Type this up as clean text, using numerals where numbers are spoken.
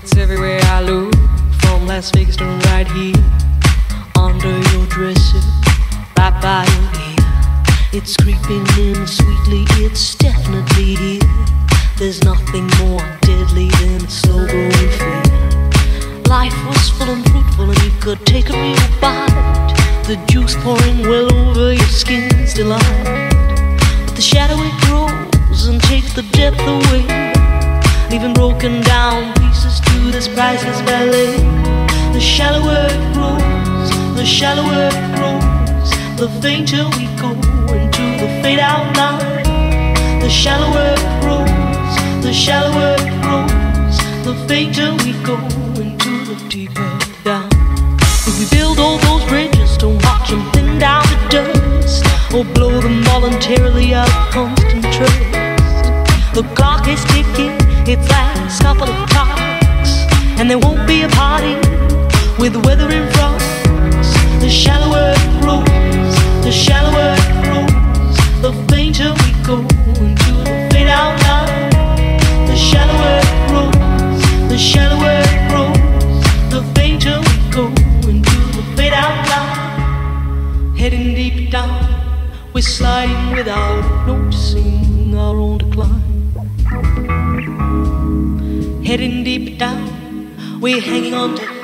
It's everywhere I look, from Las Vegas to right here, under your dresser, right by your ear. It's creeping in sweetly, it's definitely here. There's nothing more deadly than a slow growing fear. Life was full and fruitful and you could take a real bite, the juice pouring well over your skin's delight. But the shadow it grows and takes the depth away, leaving broken down pieces to this priceless ballet. The shallower it grows, the shallower it grows, the fainter we go into the fade out line. The shallower it grows, the shallower it grows, the fainter we go into the deeper down. If we build all those bridges, don't watch them thin down to dust, or blow them voluntarily out of constant trust. The clock is ticking, its last couple of clocks, and there won't be a party with the weather in front. The shallower it grows, the shallower it grows, the fainter we go into the fade out line. The shallower it grows, the shallower it grows, the fainter we go into the fade out line. Heading deep down, we're sliding without noticing our own decline. Heading deep down, we're hanging on to